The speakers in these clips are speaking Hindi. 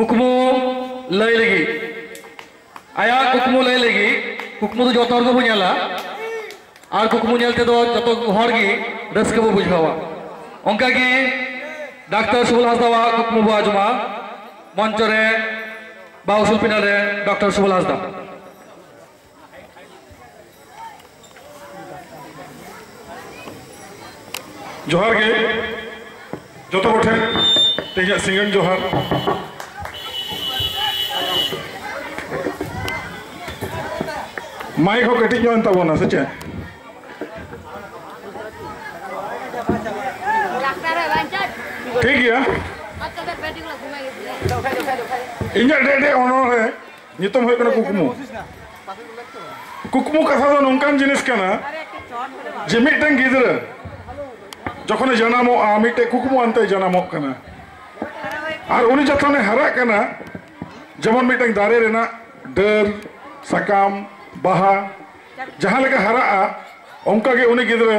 कुकमु लय लगी आया कुकमु लय लगी कुकमु तो जतो को बुझाला और कुकमु नेलते दो जतो हर गी रस्के बो बुझावा ओंका गी डॉक्टर सुबल हासदा कुकमु बो आजमा मंच रे बाउसुल पिना रे डॉक्टर सुबल हासदा जोहार गे जो गोठे तेजा सिंगन जोहार माइक हो कटी जो तबना से चे ठीक है इन्या डे ऑनर है नितम होय कना कुकमु कुकमु कथा दो नोंकान जिनिस कना जे मिटन गिदरा जखन जनामो मिटे कुकमु अंते जनामो कना और उनी जखन हरा कना जेमन मिटन दारे रेना डर सकाम बाहा जहां लेका हरा ओंका के उनी गिदरा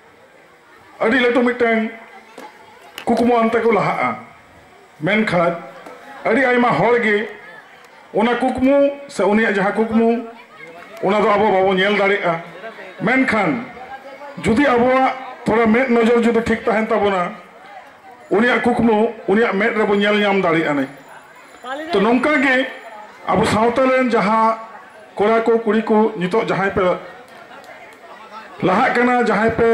अडी लटू मिटन कुकमु अंते को लहा मेनखा अडी आयमा हर गे ओना कुकमु से उनी जहां कुकमु ओना दो आबो बाबो नेल दाड़ेआ मेनखान जुदी आबो थोड़ा मेद नजर जो ठीक तहन तबना उनिया कुकमु उनिया मेद रे बो नेल नाम दाड़ेआ नै तो नोंका गे अब सावतालेन जहां कोड़ा को कुड़ी को नितो जहां पे लहा कना जहां पे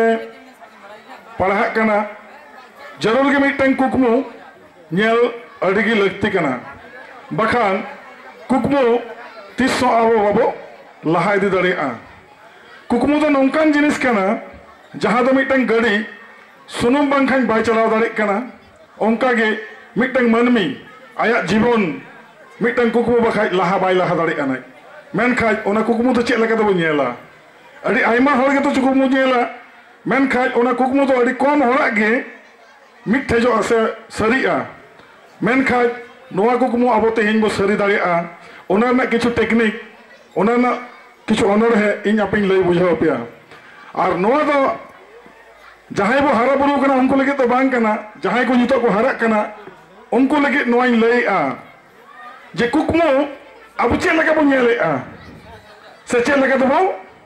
पढ़ा कना जरूर के मिटन कुकमु नेल अडिगी लगती कना बखान कुकमु तिसो आबो बाबो लहा इदी दाड़ेआ कुकमु तो नोंकान जिनिस कना जहां दो मिटन गाड़ी सुनुम बांखान बाय चलाव दाड़े कना ओंका गे मिटन मनमी आया जीवन मिटन कुकमु बखाय लहा बाय लहा दाड़ेआ नै मेनखाय ओना कुकमु तो चेक लगा दो नेला अडी आयमा हर गे तो कुकमु नेला मेनखाय ओना कुकमु तो अडी कम हरा गे मिठेजो से सरीआ मेनखाय नोआ कुकमु आबो तेहिन बो सरी दाड़ेआ ओना ना किछु टेक्निक ओना ना किछु ऑनर है इन आपिन लई बुझाव पिया और नोआ दो जहां बो हरा बुरु कना उनको लगे तो बांग कना जहां को नितो को हरा कना उनको लगे नोआ इन लईआ जे कुकमु अब चे लगे बो नेलेआ से चे लगे तो बो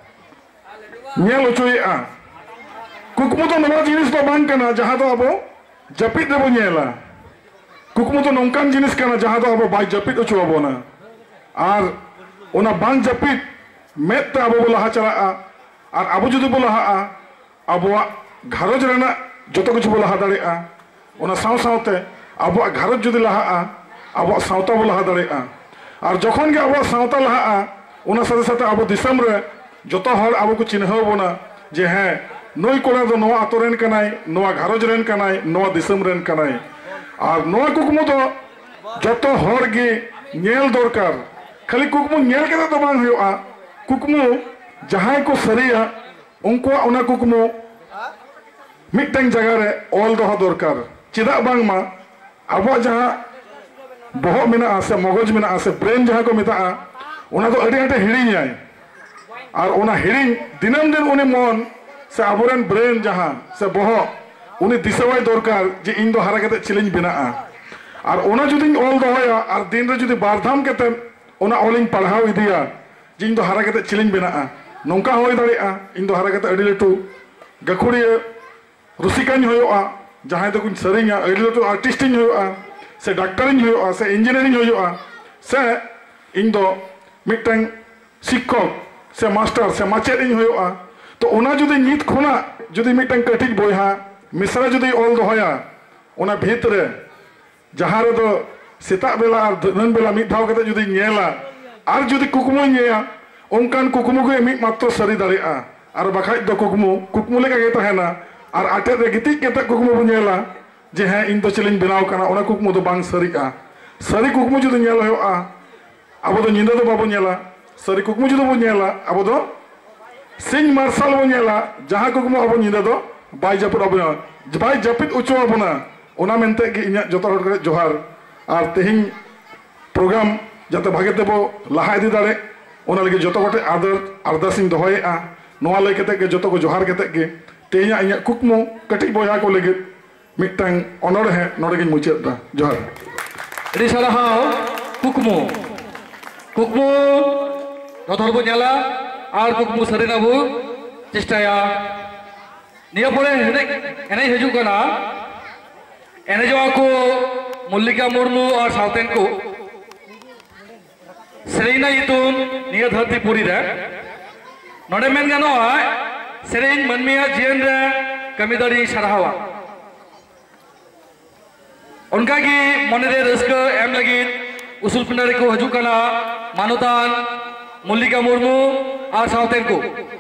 नेल ओचोएआ कुकमु तो नोआ जिनिस तो बांग कना जहां तो आबो जपित रे बो नेला कुकमु तो नोंकान जिनिस कना जहां तो आबो बाय जपित ओचो आबोना और ओना बांग जपित मेद ते आबो बो लहा चलाआ और अब जो बो लहा अब घरज रेना जतो कुछ बो लहा दाड़ेआ ओना साव सावते अब घरज जो लहा अब सावता बो लहा दाड़ेआ और जखन के अब सावता लहा ओना साथे साथे अब दिसम रे जतो हर अब को चिन्हाव बोना जे हैं नई कोड़ा दो नोआ आतो रेन कनाय नोआ घरज रेन कनाय नोआ दिसम रेन कनाय और नोआ कुकमु तो जतो हर गे नेल दरकार खाली कुकमु नेल के तो बांग होआ कुकमु जहां को सरिया उनको ओना कुकमु मिटन जगह रे ऑल दो दरकार चिदा बांग मा अब जहां बहो मेना से मगज मेना से ब्रेन जहां को मिता ओना तो अडी हटे हिड़ी जाय और ओना हिड़ी दिनम दिन उनी मन से अबोरेन ब्रेन जहां से बहो उनी दिसवाय दरकार जे इन दो हारा कते चिलिंज बिना और ओना जुदी ऑल दोया और दिन रे जुदी बारधाम कते ओना ऑलिंग पढ़ाव इदिया जे इन दो हारा कते चिलिंज बिना नोंका होय दाड़ेआ इन दो हारा कते अडी लटू गखुड़िया रुसिकाñ होयोआ जहां तो कुछ सरिङा अडी लटू आर्टिस्टिंग होयोआ से डॉक्टरिंग होयोआ से इंजीनियरिंग होयोआ से इन दो मिटन शिक्षक से मास्टर से माचेदिंग होयोआ तो ओना जुदी नित खोना जुदी मिटन कटिज बोयहा मिश्रा जुदी ऑल दोया ओना भितरे जहां रे दो सेता बेला और धन बेला मिट धाव कते जुदी नेला और जुदी कुकमु नेया ओंकान कुकमु को मिट मात्र सरी दाड़ेआ और बखाय दो कुकमु लेका गे तहेना और आटे रे गिति केते कुकमु बो नेला जे हैं इन तो चिलिंग बनाव कना ओना कुकमु दो बांग सरीआ सरी कुकमु जुदी नेल होआ अब दो निंदा दो बाबो नेला सरी कुकमु जुदी बो नेला अब दो सिंग मार्शल बो नेला जहां कुकमु अब निंदा दो बाय जपित अब बाय जपित उचो अबना ओना मेनते कि इन्या जतो हर करे जोहार और तेहिं प्रोग्राम जाते भागे ते बो लहा इदी दाड़े ओना लगे जतो गोटे आदर अरदासिंग दोहयेआ नोआ लय केते के जतो को जोहार केते के तेहिं इन्या कुकमु कटिज बोया को लगे मिटन ऑनर है नोडे गिन मुचाद दा जोहार ᱟᱹᱰᱤ ᱥᱟᱨᱦᱟᱣ ᱠᱩᱠᱢᱩ ᱠᱩᱠᱢᱩ ᱡᱚᱛᱚ ᱦᱚᱲ ᱵᱚ ᱧᱮᱞᱟ ᱟᱨ ᱠᱩᱠᱢᱩ ᱥᱟᱹᱨᱤᱱᱟᱜ ᱵᱚ ᱪᱮᱥᱴᱟᱭᱟ ᱱᱤᱭᱟᱹ ᱯᱚᱨᱮ ᱮᱱᱮᱡ ᱦᱤᱡᱩᱜ ᱠᱟᱱᱟ ᱮᱱᱮᱡᱚᱜᱼᱟ ᱠᱚ मल्लिका मुर्मू और सावतेन को सेरेन इतुन निया धरतीपुरी रे नोडे मेन गानोआ सेरेन मनमिया जीवन रे कमीदारी सराहवा उनका की मने रे रस्का एम लगी उसूल पिंडारी को हजू कना मानुतान मल्लिका मुर्मू और सावतेन को